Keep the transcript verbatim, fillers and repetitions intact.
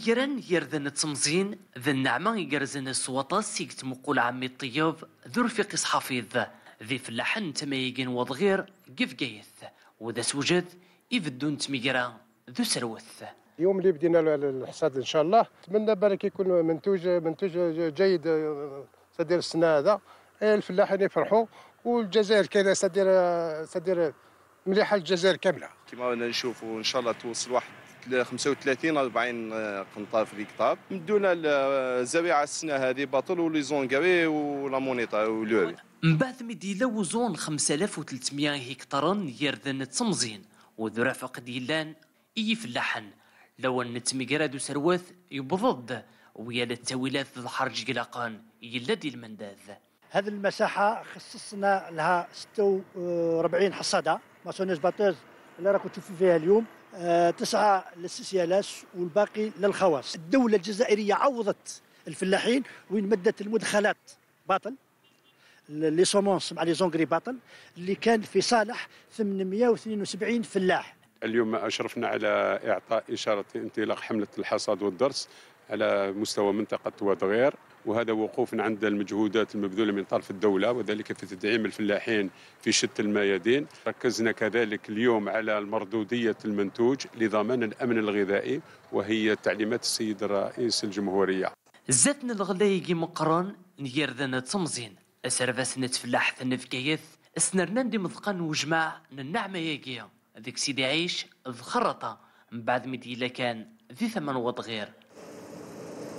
تميجران يردن تمزين ذا النعمة يجرزن السواطة سيكت مقول عمي الطيب ذو رفيق حفيظ ذي فلاحن تميجن وضغير قف قيث وذا سوجد يفدون تميجران ذو سروث. اليوم اللي بدينا الحصاد ان شاء الله نتمنى بالك يكون منتوج منتوج جيد سدير السنه هذا الفلاحين يفرحوا والجزائر كذا سدير سدير مليحه الجزائر كامله. كما نشوفوا ان شاء الله توصل واحد خمسة وثلاثين أربعين قنطار في الكتاب. مدونا الزريعه السنه هذه باطل ولي زونغري ولا مونيطا ولول. من بعد مديلا وزون خمسة آلاف وثلاثمائة هكتار يردن تمزين وذو رافق ديلان اي فلاحن لو ان تميقرادو سروث يبضض ويا التاويلات ذو حرج قلاقان يلا دي المنداذ. هذه المساحة خصصنا لها ستة وأربعين حصادة ماسونيز باتوز اللي راكم تشوفوا فيها اليوم. أه تسعة للسيسيالاس والباقي للخواص. الدولة الجزائرية عوضت الفلاحين وين مدت المدخلات باطل لي سومونس مع لي زونغري باطل اللي كان في صالح ثمانمائة واثنين وسبعين فلاح. اليوم أشرفنا على إعطاء إشارة انطلاق حملة الحصاد والدرس على مستوى منطقة وادغير، وهذا وقوف عند المجهودات المبذولة من طرف الدولة وذلك في تدعيم الفلاحين في شتى الميادين. ركزنا كذلك اليوم على المردودية المنتوج لضمان الأمن الغذائي وهي تعليمات السيد رئيس الجمهورية. زاتنا الغلايقي مقران نيردنا تمزين أسرفاس نتفلاح ثنفكيث اسنرنا ندي مثقان وجماع النعمة ياقيا ذيك سيدي عيش ذخرطة من بعد مديلا كان ذي ثمن وضغير